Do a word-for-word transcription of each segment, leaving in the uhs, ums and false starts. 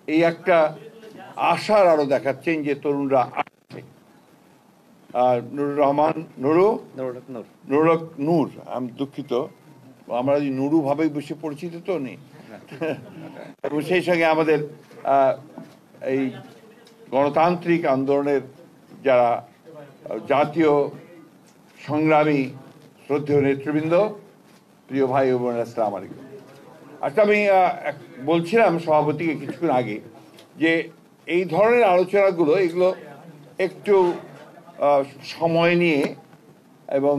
এই একটা আশার আলো দেখাচ্ছেন যে তরুণরা আসছে। আর নুরুর রহমান নুরু নুরুল নূর, আমি দুঃখিত, আমরা নুরু ভাবেই বেশি পরিচিত তো নেই। এবং সেই সঙ্গে আমাদের এই গণতান্ত্রিক আন্দোলনের যারা জাতীয় সংগ্রামী শ্রদ্ধেয় নেতৃবৃন্দ, প্রিয় ভাই ও বোনেরা, আসসালামু আলাইকুম। আচ্ছা, আমি বলছিলাম সভাপতিকে কিছুক্ষণ আগে যে এই ধরনের আলোচনাগুলো এগুলো একটু সময় নিয়ে এবং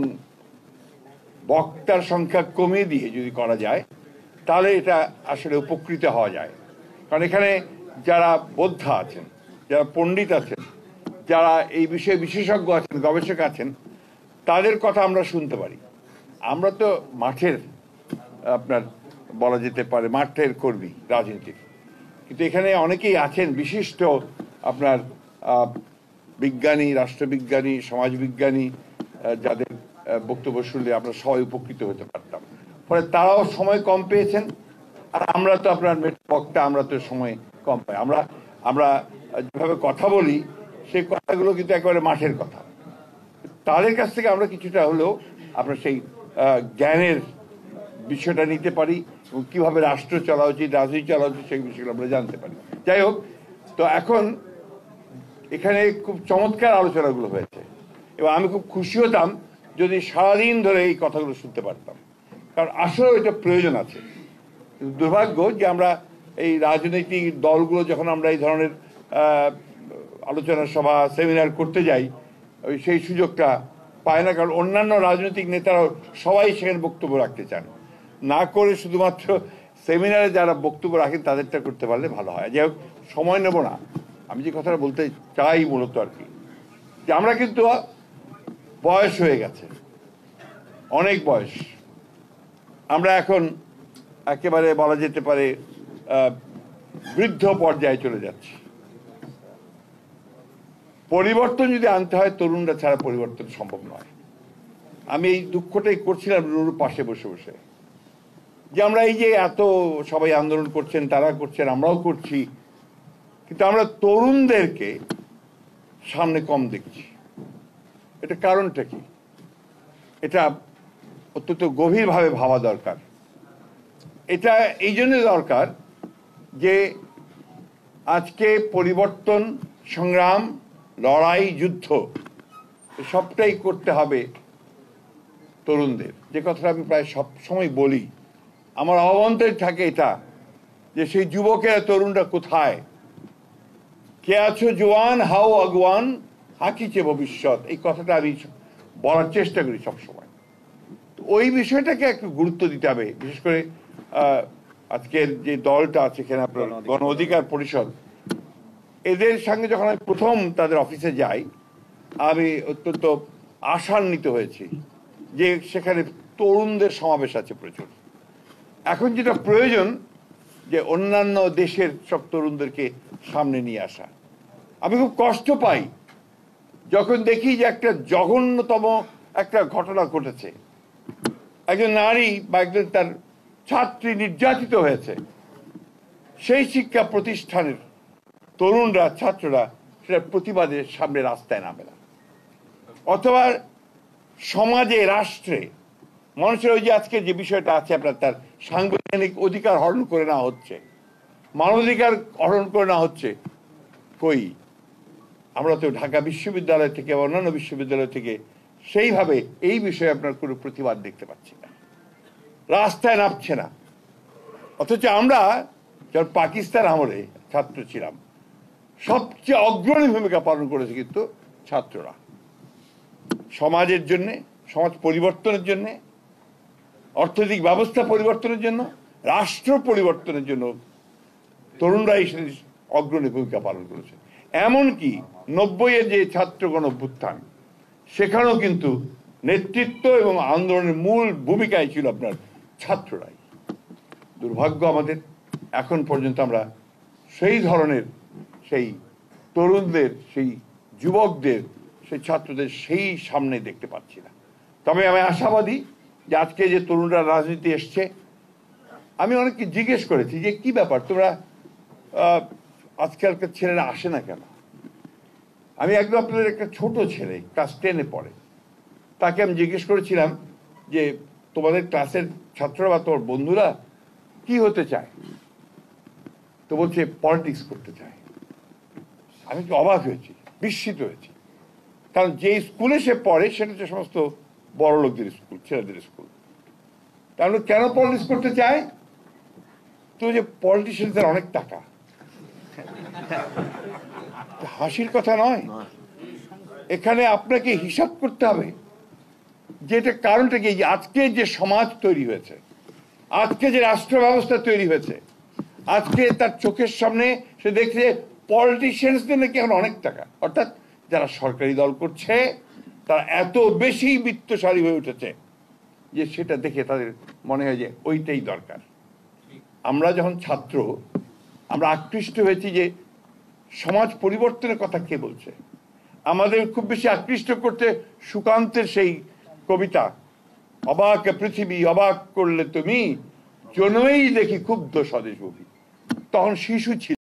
বক্তার সংখ্যা কমিয়ে দিয়ে যদি করা যায় তাহলে এটা আসলে উপকৃত হওয়া যায়। কারণ এখানে যারা বোদ্ধা আছেন, যারা পণ্ডিত আছেন, যারা এই বিষয়ে বিশেষজ্ঞ আছেন, গবেষক আছেন, তাদের কথা আমরা শুনতে পারি। আমরা তো মাঠের আপনার বলা যেতে পারে মাঠের কর্মী রাজনীতির, কিন্তু এখানে অনেকেই আছেন বিশিষ্ট আপনার বিজ্ঞানী, রাষ্ট্রবিজ্ঞানী, সমাজবিজ্ঞানী, যাদের বক্তব্য শুনলে আমরা সবাই উপকৃত হতে পারতাম। ফলে তারাও সময় কম পেয়েছেন, আর আমরা তো আপনার বক্তা, আমরা তো সময় কম পাই। আমরা আমরা যেভাবে কথা বলি সেই কথাগুলো কিন্তু একেবারে মাঠের কথা। তাদের কাছ থেকে আমরা কিছুটা হলেও আপনার সেই জ্ঞানের বিষয়টা নিতে পারি এবং কীভাবে রাষ্ট্র চলা উচিত, রাজনীতি চলা উচিত, সেই বিষয়গুলো আমরা জানতে পারি। যাই হোক, তো এখন এখানে খুব চমৎকার আলোচনাগুলো হয়েছে এবং আমি খুব খুশি হতাম যদি সারাদিন ধরে এই কথাগুলো শুনতে পারতাম, কারণ আসলে এটা প্রয়োজন আছে। দুর্ভাগ্য যে আমরা এই রাজনৈতিক দলগুলো যখন আমরা এই ধরনের আলোচনা সভা, সেমিনার করতে যাই, ওই সেই সুযোগটা পায় না, কারণ অন্যান্য রাজনৈতিক নেতারাও সবাই সেখানে বক্তব্য রাখতে চান, না করে শুধুমাত্র সেমিনারে যারা বক্তব্য রাখেন তাদেরটা করতে পারলে ভালো হয়। যাই হোক, সময় নেব না। আমি যে কথাটা বলতে চাই মূলত আর কি, যে আমরা কিন্তু বয়স হয়ে গেছে, অনেক বয়স, আমরা এখন একেবারে বলা যেতে পারে বৃদ্ধ পর্যায়ে চলে যাচ্ছি। পরিবর্তন যদি আনতে হয়, তরুণরা ছাড়া পরিবর্তন সম্ভব নয়। আমি এই দুঃখটাই করছিলাম নুরুর পাশে বসে বসে, যে আমরা এই যে এত সবাই আন্দোলন করছেন, তারা করছেন, আমরাও করছি, কিন্তু আমরা তরুণদেরকে সামনে কম দেখছি। এটা কারণটা কি? এটা অত্যন্ত গভীরভাবে ভাবা দরকার। এটা এই জন্য দরকার যে আজকে পরিবর্তন, সংগ্রাম, লড়াই, যুদ্ধ সবটাই করতে হবে তরুণদের। যে কথাটা আমি প্রায় সব সময় বলি, আমার অবন্তরে থাকে এটা যে সেই যুবকেরা, তরুণরা কোথায়? কে আছো জোয়ান, হাও আগুয়ান, হাকিছে ভবিষ্যৎ, এই কথাটা আমি বলার চেষ্টা করি সবসময়। ওই বিষয়টাকে একটু গুরুত্ব দিতে হবে। বিশেষ করে আজকের যে দলটা আছে এখানে, আপনার গণ অধিকার পরিষদ, এদের সঙ্গে যখন আমি প্রথম তাদের অফিসে যাই, আমি অত্যন্ত আশান্বিত হয়েছি যে সেখানে তরুণদের সমাবেশ আছে প্রচুর। এখন যেটা প্রয়োজন যে অন্যান্য দেশের সব তরুণদেরকে সামনে নিয়ে আসা। আমি খুব কষ্ট পাই যখন দেখি যে একটা জঘন্যতম একটা ঘটনা ঘটেছে, একজন নারী বা একজন তার ছাত্রী নির্যাতিত হয়েছে, সেই শিক্ষা প্রতিষ্ঠানের তরুণরা, ছাত্ররা সেটা প্রতিবাদের সামনে রাস্তায় নামে না। অথবা সমাজে, রাষ্ট্রে মানুষের ওই যে আজকে যে বিষয়টা আছে আপনার, তার সাংবিধানিক অধিকার হরণ করে নেওয়া হচ্ছে, মানবাধিকার হরণ করে নেওয়া হচ্ছে। কই, আমরা তো ঢাকা বিশ্ববিদ্যালয় থেকে বা অন্যান্য বিশ্ববিদ্যালয় থেকে সেইভাবে এই বিষয়ে আপনার কোনো প্রতিবাদ দেখতে পাচ্ছি না, রাস্তায় নামছে না। অথচ আমরা যখন পাকিস্তান আমলে ছাত্র ছিলাম, সবচেয়ে অগ্রণী ভূমিকা পালন করেছে কিন্তু ছাত্ররা। সমাজের জন্যে, সমাজ পরিবর্তনের জন্যে, অর্থনৈতিক ব্যবস্থা পরিবর্তনের জন্য, রাষ্ট্র পরিবর্তনের জন্য তরুণরাই অগ্রণী ভূমিকা পালন করেছে। এমনকি নব্বইয়ের যে ছাত্রগণ অভ্যুত্থান, সেখানেও কিন্তু নেতৃত্ব এবং আন্দোলনের মূল ভূমিকায় ছিল আপনার ছাত্ররাই। দুর্ভাগ্য আমাদের, এখন পর্যন্ত আমরা সেই ধরনের সেই তরুণদের, সেই যুবকদের, সেই ছাত্রদের সেই সামনে দেখতে পাচ্ছি না। তবে আমি আশাবাদী যে আজকে যে তরুণরা রাজনীতি এসছে, আমি অনেককে জিজ্ঞেস করেছি যে কি ব্যাপার, তোমরা আজকালকার ছেলেরা আসে না কেন? আমি একদম আপনাদের একটা ছোট ছেলে ক্লাস টেনে পড়ে, তাকে আমি জিজ্ঞেস করেছিলাম যে তোমাদের ক্লাসের ছাত্ররা বা তোমার বন্ধুরা কি হতে চায়? তো বলছে পলিটিক্স করতে চায়। আমি কি অবাক হয়েছি, বিস্মিত হয়েছি, কারণ যে স্কুলে সে পড়ে সেটা হচ্ছে সমস্ত বড় লোকদের স্কুল, ছেলেদের স্কুল। তাহলে কেন পলিটিক্স করতে চায়? তো যে পলিটিশিয়ানদের অনেক টাকা, হাসির কথা নয়। এখানে আপনাকে হিসাব করতে হবে যে এটা কারণটা কি। আজকে যে সমাজ তৈরি হয়েছে, আজকে যে রাষ্ট্র ব্যবস্থা তৈরি হয়েছে, আজকে তার চোখের সামনে সে দেখছে পলিটিশিয়ানসদের নাকি এখন অনেক টাকা, অর্থাৎ যারা সরকারি দল করছে তারা এত বেশি বিত্তশালী হয়ে উঠেছে যে সেটা দেখে তাদের মনে হয় যে ওইটাই দরকার। আমরা যখন ছাত্র আমরা আকৃষ্ট হয়েছি যে সমাজ পরিবর্তনের কথা কে বলছে। আমাদের খুব বেশি আকৃষ্ট করতে সুকান্তের সেই কবিতা, অবাক পৃথিবী অবাক করলে তুমি জন্মেই দেখি ক্ষুব্ধ স্বদেশ ভূমি। তখন শিশু ছিল।